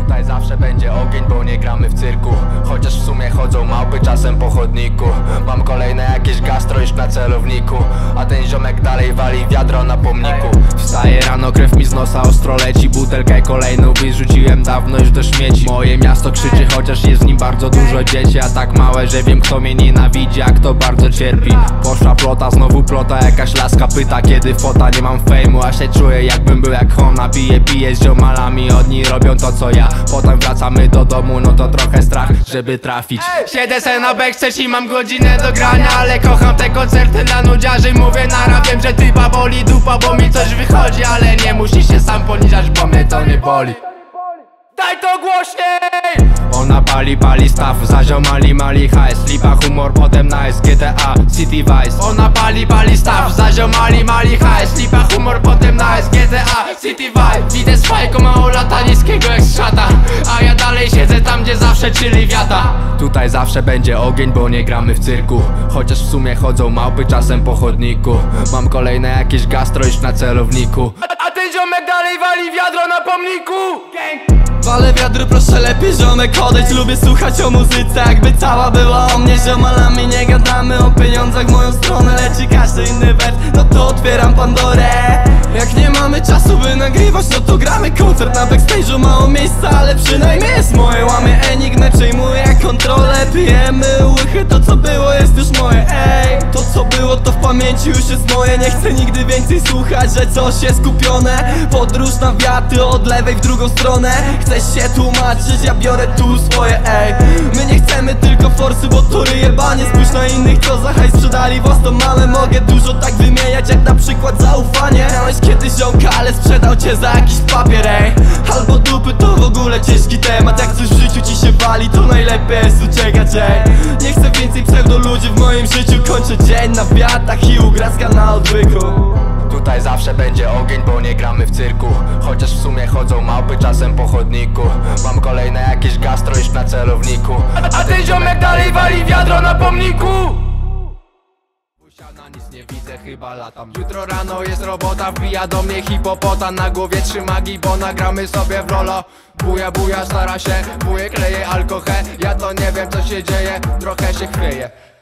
Tutaj zawsze będzie ogień, bo nie gramy w cyrku. Chociaż w sumie chodzą małpy czasem po chodniku. Mam kolejne jakieś gastro już na celowniku, a ten ziomek dalej wali wiadro na pomniku. Wstaję rano, krew mi z nosa ostro leci. Butelkę kolejną wyrzuciłem dawno już do śmieci. Moje miasto krzyczy, chociaż jest w nim bardzo dużo dzieci, a tak małe, że wiem kto mnie nienawidzi, a kto bardzo cierpi. Poszła plota, znowu plota, jakaś laska pyta kiedy fota. Nie mam fejmu, a się czuję jakbym był jak Hona. Piję z ziomalami, oni robią to co ja. Potem wracamy do domu, no to trochę strach, żeby trafić. Siedzę se na backstage i mam godzinę do grania, ale kocham te koncerty dla nudziarzy. Mówię nara, wiem, że typa boli dupa, bo mi coś wychodzi, ale nie musisz się sam poniżać, bo mnie to nie boli. Daj to głośniej! Ona pali staw, za ziomali mali hajs. Lipa humor, potem nice, GTA, City Vice. Ona pali staw, za ziomali mali hajs. Lipa humor, potem nice, GTA, City Vice. Widzę swajko mało lata, niskiego jak szata, a ja dalej siedzę tam, gdzie zawsze czyli wiata. Tutaj zawsze będzie ogień, bo nie gramy w cyrku. Chociaż w sumie chodzą małpy czasem po chodniku. Mam kolejne jakieś gastro już na celowniku, a ten ziomek dalej wali wiadro na pomniku. Gang. Wale wiadro, proszę lepiej ziomek odejdź. Lubię słuchać o muzyce, jakby cała była o mnie. Ziomalami nie gadamy o pieniądzach w moją stronę, leci każdy inny wers, no to otwieram Pandorę. Jak nie mamy czasu by nagrywać, no to gramy koncert. Na backstage'u mało miejsca, ale przynajmniej jest moje. Łamię enigmę, przejmuję kontrolę. Pijemy łychy, to co było jest już moje. Ej, to co było to w pamięci już jest moje. Nie chcę nigdy więcej słuchać, że coś jest kupione. Podróż na wiatr od lewej w drugą stronę. Chcesz się tłumaczyć, ja biorę tu swoje, ej. My nie chcemy tylko forsy, bo to ryjebanie. Spójrz na innych, co za hajs sprzedali własną mamę. Mogę dużo tak wymieniać, jak na przykład zaufanie. Miałeś kiedyś ziomka, ale sprzedał cię za jakiś papier, ej. Albo dupy, to w ogóle ciężki temat. Jak coś w życiu ci się wali, to najlepiej jest uciekać, ej. Nie chcę więcej pseudo ludzi w moim życiu. Kończę dzień na wiatach i ugraska na odwyku. Tutaj zawsze będzie ogień, bo nie gramy w cyrku. Chociaż w sumie chodzą małpy czasem po chodniku. Mam kolejne jakieś gastro już na celowniku, a ten ziomek dalej wali wiadro na pomniku. Na nic nie widzę, chyba latam. Jutro rano jest robota, wbija do mnie hipopota. Na głowie trzyma gibona, gramy sobie w rolo. Buja, stara się, buje, kleje alkohol. Ja to nie wiem co się dzieje, trochę się chwieje.